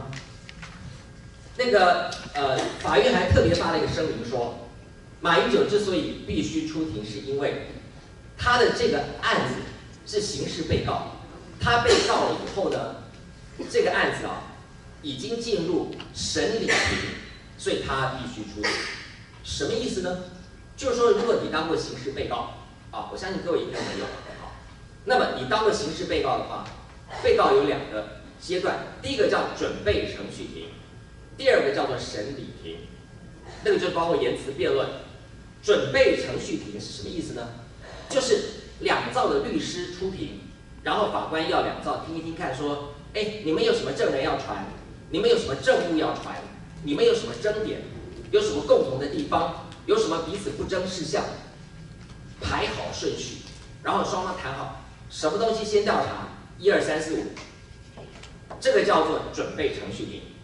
吗？法院还特别发了一个声明说，马英九之所以必须出庭，是因为他的这个案子是刑事被告，他被告了以后呢，这个案子已经进入审理庭，所以他必须出庭。什么意思呢？就是说，如果你当过刑事被告我相信各位一定没有那么你当过刑事被告的话，被告有2个阶段，第一个叫准备程序庭，第2个叫做审理庭，那个就包括言辞辩论。准备程序庭是什么意思呢？就是2造的律师出庭，然后法官要2造听一听看，说，你们有什么证人要传？你们有什么证物要传？你们有什么争点？有什么共同的地方？有什么彼此不争事项？排好顺序，然后双方谈好，什么东西先调查，1、2、3、4、5，这个叫做准备程序庭。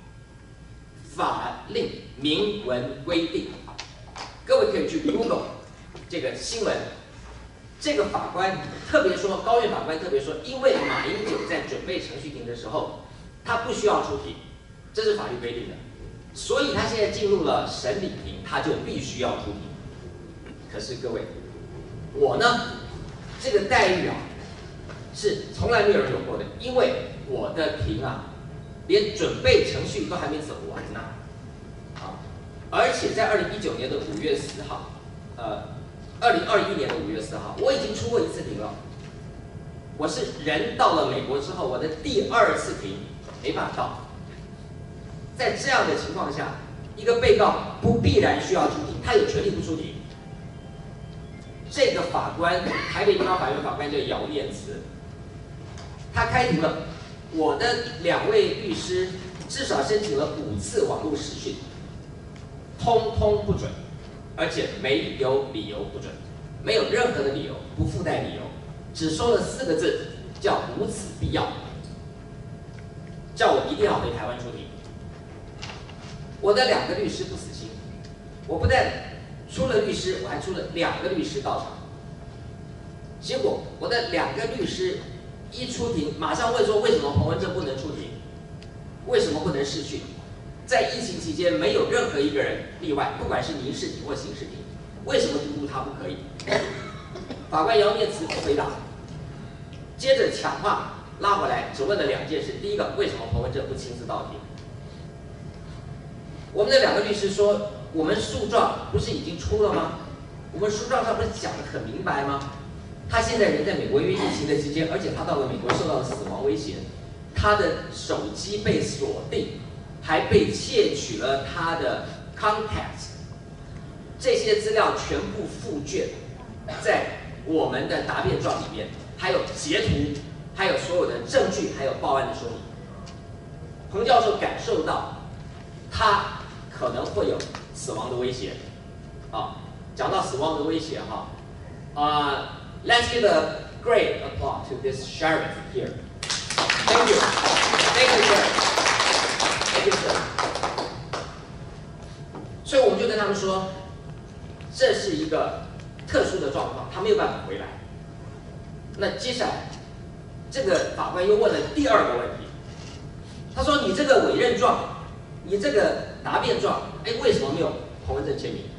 法令明文规定，各位可以去 Google 这个新闻。这个法官特别说，高院法官特别说，因为马英九在准备程序庭的时候，他不需要出庭，这是法律规定的，所以他现在进入了审理庭，他就必须要出庭。可是各位，我呢，这个待遇是从来没有人有过的，因为我的庭连准备程序都还没走完呢，而且在2019年的5月4号，2021年的5月4号，我已经出过1次庭了。我是人到了美国之后，我的第2次庭没办法到。在这样的情况下，一个被告不必然需要出庭，他有权利不出庭。这个法官，台北地方法院法官叫姚念慈，他开庭了。我的2位律师至少申请了5次网络视讯，通通不准，而且没有理由不准，没有任何的理由，不附带理由，只说了4个字，叫无此必要，叫我一定要回台湾出庭。我的2个律师不死心，我不但出了律师，我还出了2个律师到场。结果我的2个律师一出庭，马上问说，为什么彭文正不能出庭？为什么不能视讯？在疫情期间，没有任何一个人例外，不管是民事庭或刑事庭，为什么独独他不可以？法官姚念慈不回答，接着抢话拉回来，只问了2件事：第一个，为什么彭文正不亲自到庭？我们的2个律师说，我们诉状不是已经出了吗？我们诉状上不是讲得很明白吗？他现在人在美国，因为疫情的期间，而且他到了美国受到了死亡威胁，他的手机被锁定，还被窃取了他的 contact， 这些资料全部附卷在我们的答辩状里面，还有截图，还有所有的证据，还有报案的说明。彭教授感受到他可能会有死亡的威胁讲到死亡的威胁Let's give a great applause to this sheriff here. Thank you. Thank you, sir. Thank you, sir. 所以我们就跟他们说，这是一个特殊的状况，他没有办法回来。那接下来，这个法官又问了第2个问题，他说：“你这个委任状，你这个答辩状，为什么没有彭文正签名？”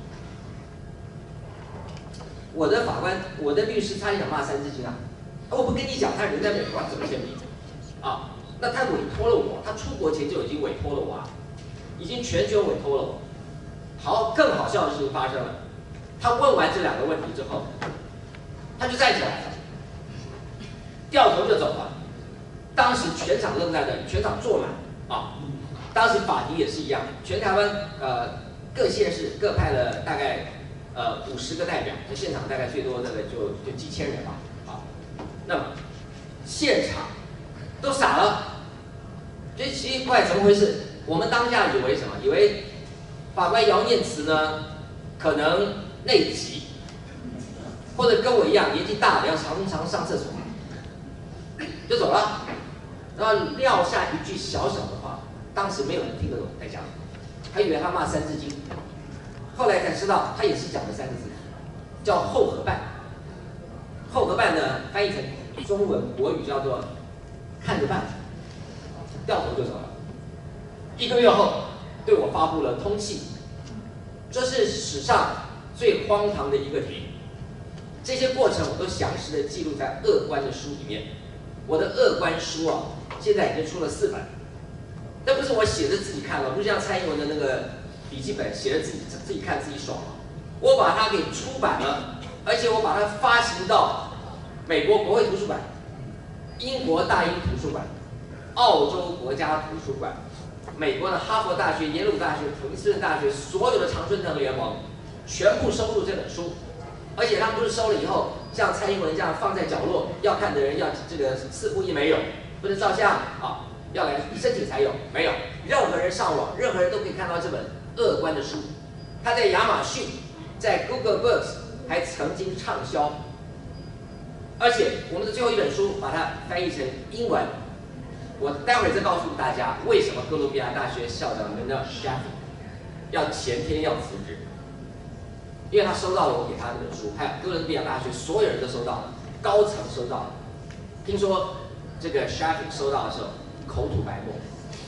我的法官，我的律师差点想骂3字经我不跟你讲，他人在美国怎么签名那他委托了我，他出国前就已经委托了我已经全权委托了我。好，更好笑的事情发生了，他问完这2个问题之后，他就站起来了，掉头就走了。当时全场愣在那里，全场坐满当时法庭也是一样，全台湾各县市各派了大概50个代表，那现场大概最多就几千人吧。那么现场都傻了，觉得奇怪，怎么回事？我们当下以为什么？以为法官姚念慈呢，可能内急，或者跟我一样年纪大了，要常常上厕所，就走了。然后撂下一句小小的话，当时没有人听得懂在讲，还以为他骂3字经。后来才知道，他也是讲了3个字，叫后合办。后合办呢，翻译成中文国语叫做看着办，掉头就走了。 1个月后对我发布了通缉，这是史上最荒唐的一个题。这些过程我都详实的记录在恶官的书里面。我的恶官书啊，现在已经出了4本。那不是我写着自己看了，不是像蔡英文的那个笔记本写着自己看自己爽了。我把它给出版了，而且我把它发行到美国国会图书馆、英国大英图书馆、澳洲国家图书馆、美国的哈佛大学、耶鲁大学、普林斯顿大学所有的常春藤联盟全部收录这本书。而且他不是收了以后，像蔡英文这样放在角落，要看的人要这个4付1没有，不能照相啊，要来申请才有，没有。任何人上网，任何人都可以看到这本恶官的书。他在亚马逊、在 Google Books 还曾经畅销。而且我们的最后一本书把它翻译成英文，我待会儿再告诉大家为什么哥伦比亚大学校长 Mel Shaffer 要前天要辞职。因为他收到了我给他那本书，还有哥伦比亚大学所有人都收到了，高层收到了。听说这个 Shaffer 收到的时候口吐白沫。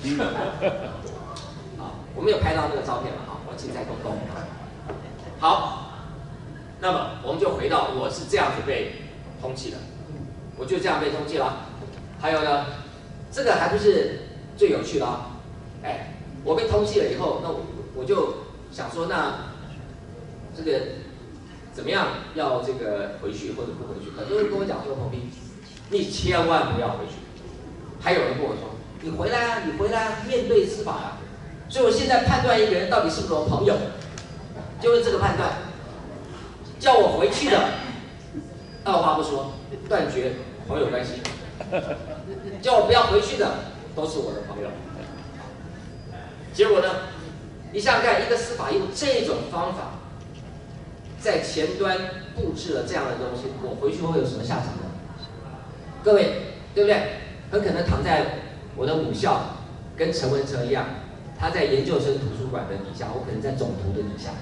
啊，我没有拍到那个照片了哈，我请在公公。好，那么我们就回到我是这样子被通缉的，我就这样被通缉了。还有呢，这个还不是最有趣的啊，哎，我被通缉了以后，那我就想说那。这个怎么样？要这个回去或者不回去？很多人跟我讲说，彭斌，你千万不要回去。还有人跟我说，你回来啊，你回来啊，面对司法啊。所以我现在判断一个人到底是不是我朋友，就是这个判断。叫我回去的，二话不说，断绝朋友关系；叫我不要回去的，都是我的朋友。结果呢？你想想看，一个司法用这种方法。在前端布置了这样的东西，我回去会有什么下场呢？各位，对不对？很可能躺在我的母校，跟陈文成一样，他在研究生图书馆的底下，我可能在总图的底下。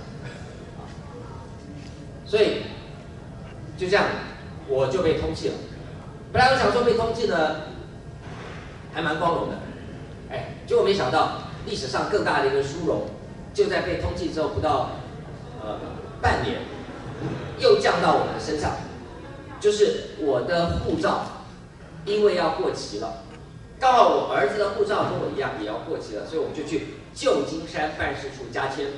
所以就这样，我就被通缉了。本来我想说被通缉呢，还蛮光荣的，哎，结果没想到历史上更大的一个殊荣，就在被通缉之后不到半年，又降到我的身上，就是我的护照，因为要过期了，刚好我儿子的护照跟我一样也要过期了，所以我们就去旧金山办事处加签。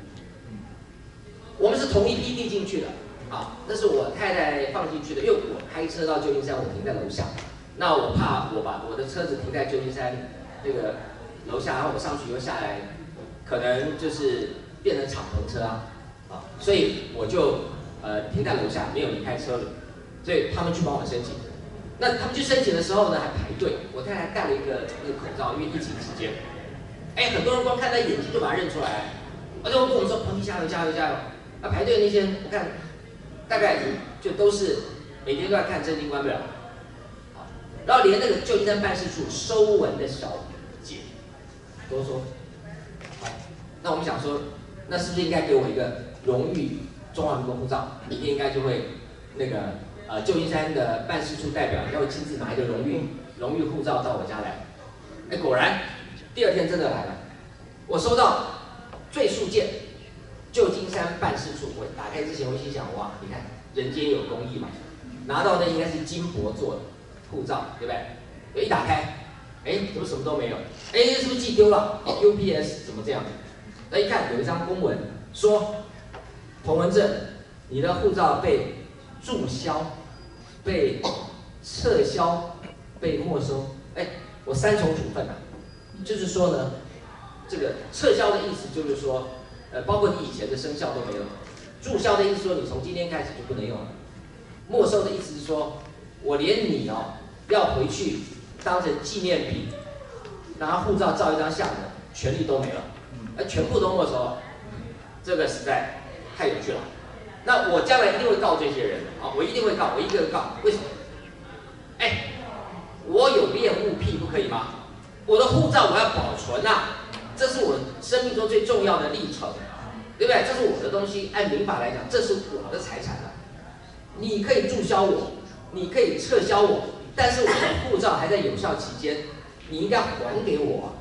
我们是同一批递进去的，啊，那是我太太放进去的，因为我开车到旧金山，我停在楼下，那我怕我把我的车子停在旧金山这个楼下，然后我上去又下来，可能就是变成敞篷车啊。所以我就停在楼下，没有离开车里，所以他们去帮我申请。那他们去申请的时候呢，还排队。我太太戴了一个那个口罩，因为疫情期间，哎，很多人光看他眼睛就把他认出来，而且我跟我们说：“彭斌加油加油加油！”那排队那些我看大概就都是每天都在看《真经关不了》，然后连那个旧金山办事处收文的小姐都说：“好。”那我们想说。那是不是应该给我一个荣誉中华民国护照？明天应该就会那个旧金山的办事处代表要亲自拿一个荣誉护照到我家来。哎，果然第2天真的来了。我收到赘述件，旧金山办事处。我打开之前我心想，哇，你看人间有公义嘛，拿到的应该是金箔做的护照，对不对？我一打开，哎，怎么什么都没有？哎，是不是寄丢了 ？UPS 怎么这样？那一看有一张公文说，彭文正，你的护照被注销、被撤销、被没收。哎，我3重处分啊！就是说呢，这个撤销的意思就是说，包括你以前的生效都没有；注销的意思说你从今天开始就不能用了；没收的意思是说，我连你要回去当成纪念品，拿护照照一张相的权利都没了。全部都没收了，这个实在太有趣了。那我将来一定会告这些人啊，我一定会告，我一个个告。为什么？哎，我有恋物癖，不可以吗？我的护照我要保存啊，这是我生命中最重要的历程，对不对？这是我的东西，按民法来讲，这是我的财产啊。你可以注销我，你可以撤销我，但是我的护照还在有效期间，你应该还给我啊。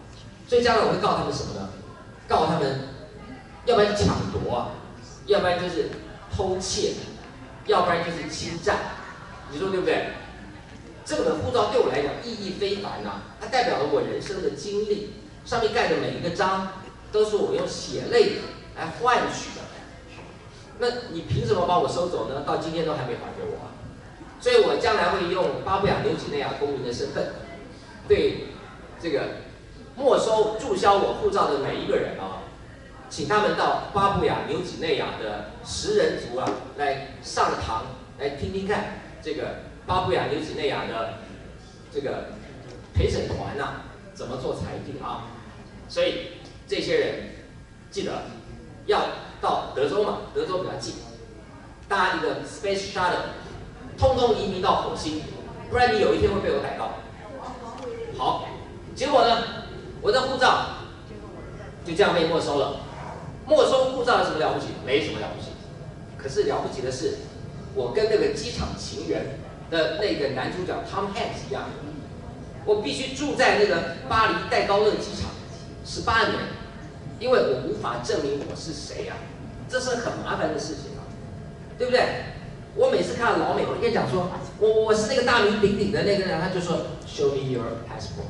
所以将来我会告他们什么呢？告他们，要不然抢夺啊，要不然就是偷窃，要不然就是欺诈，你说对不对？这个护照对我来讲意义非凡呐、它代表了我人生的经历，上面盖的每一个章都是我用血泪来换取的。那你凭什么把我收走呢？到今天都还没还给我啊！所以我将来会用巴布亚纽几内亚公民的身份，对这个没收注销我护照的每一个人啊，请他们到巴布亚纽几内亚的食人族啊来上堂，来听听看这个巴布亚纽几内亚的这个陪审团呐怎么做裁定啊。所以这些人记得要到德州嘛，德州比较近，搭一个 Space Shuttle， 通通移民到火星，不然你有一天会被我逮到。好，结果呢，我的护照就这样被没收了。没收护照有什么了不起？没什么了不起。可是了不起的是，我跟那个机场情缘的那个男主角 Tom Hanks 一样，我必须住在那个巴黎戴高乐机场18年，因为我无法证明我是谁啊，这是很麻烦的事情啊，对不对？我每次看到老美，我跟你讲说，我是那个大名鼎鼎的那个人，他就说 Show me your passport,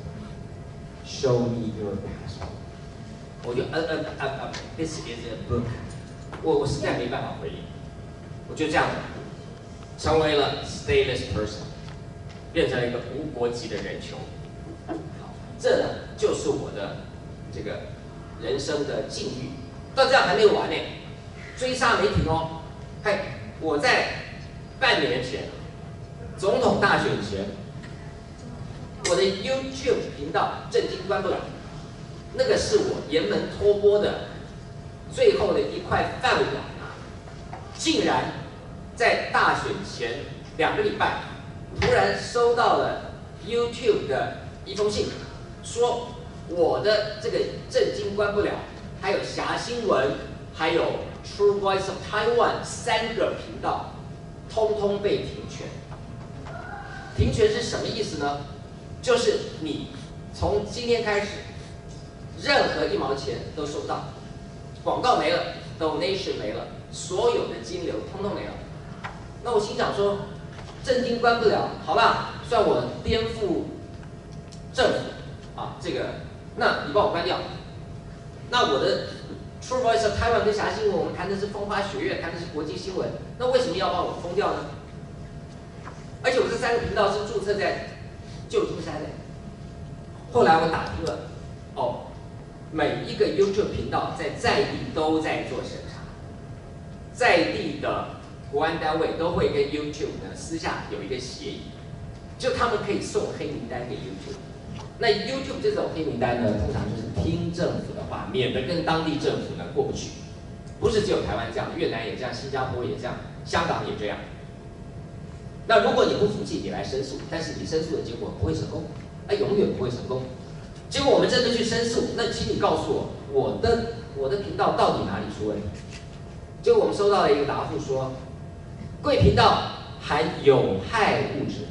Show me your passport。我就This is a book。我实在没办法回应，我就这样成为了 stateless person， 变成了一个无国籍的人球。好，这呢就是我的这个人生的境遇。到这样还没有完呢，追杀没停哦。嗨，我在半年前，总统大选前，我的 YouTube 频道震惊关不了。那个是我沿门托钵的最后的一块饭碗啊！竟然在大选前2个礼拜，突然收到了 YouTube 的一封信，说我的这个震惊关不了，还有侠新闻，还有 True Voice of Taiwan 3个频道，通通被停权。停权是什么意思呢？就是你从今天开始，任何1毛钱都收不到，广告没了 ，donation 没了，所有的金流通通没了。那我心想说，震惊关不了，好吧，算我颠覆政府啊，这个，那你帮我关掉。那我的 True Voice of Taiwan 跟侠新闻，我们谈的是风花雪月，谈的是国际新闻，那为什么要把我封掉呢？而且我这3个频道是注册在旧金山的。后来我打听了，哦。每一个 YouTube 频道在地都在做审查，在地的国安单位都会跟 YouTube 呢私下有一个协议，就他们可以送黑名单给 YouTube。那 YouTube 这种黑名单呢，通常就是听政府的话，免得跟当地政府呢过不去。不是只有台湾这样，越南也这样，新加坡也这样，香港也这样。那如果你不服气，你来申诉，但是你申诉的结果不会成功，永远不会成功。结果我们真的去申诉，那请你告诉我，我的频道到底哪里出问题？结果我们收到了一个答复说，贵频道含有害物质。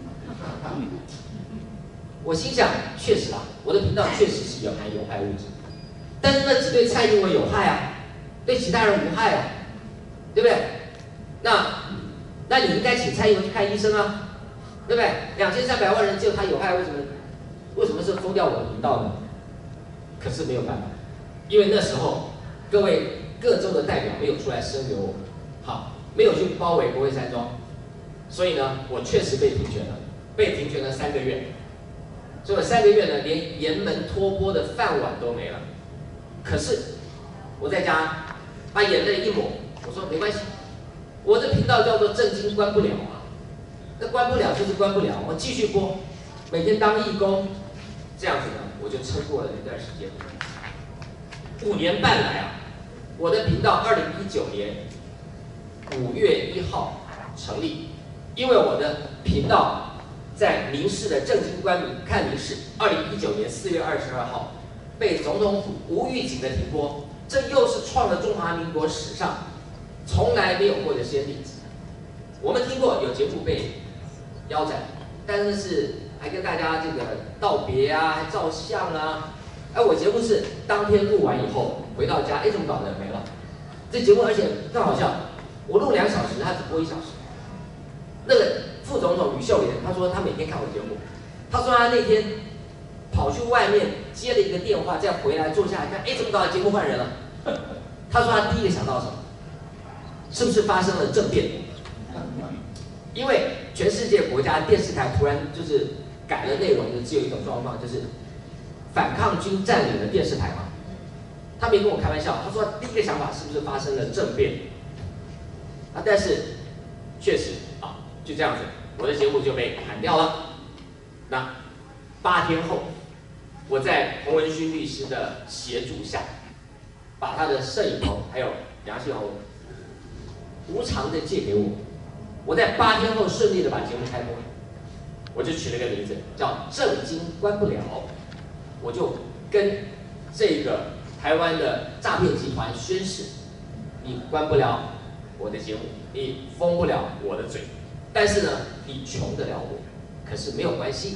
我心想，确实啊，我的频道确实是有含有害物质，但是那只对蔡英文有害啊，对其他人无害啊，对不对？那你应该请蔡英文去看医生啊，对不对？2300万人只有他有害，为什么是封掉我的频道呢？可是没有办法，因为那时候各位各州的代表没有出来声援我，好，没有去包围国会山庄，所以呢，我确实被停权了，被停权了3个月，所以我3个月呢，连沿门托钵的饭碗都没了。可是我在家把眼泪一抹，我说没关系，我的频道叫做震惊关不了啊，那关不了就是关不了，我继续播，每天当义工。这样子呢，我就撑过了那段时间。5年半来啊，我的频道2019年5月1号成立，因为我的频道在民视的正经观民看民视，2019年4月22号被总统府无预警的停播，这又是创了中华民国史上从来没有过的先例。我们听过有节目被腰斩，但是还跟大家这个道别啊，还照相啊， 哎，我节目是当天录完以后回到家，哎，怎么搞的没了？这节目而且更好笑，我录2小时，他只播1小时。那个副总统吕秀莲，他说他每天看我节目，他说他那天跑去外面接了一个电话，再回来坐下来看，哎，怎么搞的？节目换人了。他说他第一个想到什么？是不是发生了政变？因为全世界国家电视台突然就是改了内容的，只有一种状况，就是反抗军占领了电视台嘛。他没跟我开玩笑，他说第一个想法是不是发生了政变？啊，但是确实啊，就这样子，我的节目就被砍掉了。那8天后，我在洪文勋律师的协助下，把他的摄影棚还有杨信宏无偿的借给我。我在8天后顺利的把节目开播，我就取了个名字叫“政经关不了”，我就跟这个台湾的诈骗集团宣誓：你关不了我的节目，你封不了我的嘴，但是呢，你穷得了我，可是没有关系。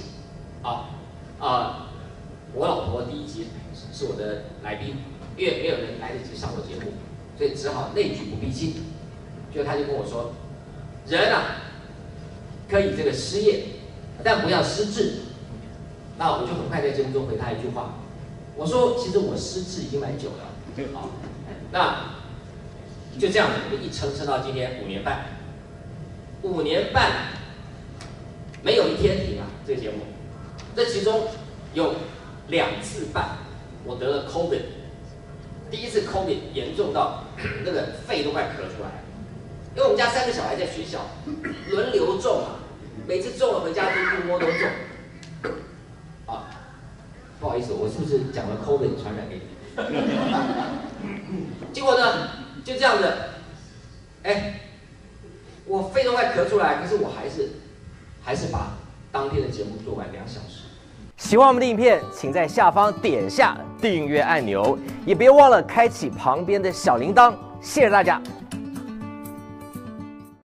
我老婆第1集是我的来宾，因为没有人来得及上我节目，所以只好内举不避亲。就他就跟我说。人啊，可以这个失业，但不要失智。那我就很快在节目中回他一句话，我说其实我失智已经蛮久了，好，那就这样子，我们一撑到今天5年半，5年半没有一天停啊，这个节目，这其中有2次半我得了 COVID， 第一次 COVID 严重到那个肺都快咳出来了。因为我们家3个小孩在学校轮流中啊，每次中了回家都不摸都中。啊，不好意思，我是不是讲了 COVID 传染给你？结果呢，就这样子，哎，我肺都快咳出来，可是我还是把当天的节目做完2小时。 喜欢我们的影片，请在下方点下订阅按钮，也别忘了开启旁边的小铃铛。谢谢大家。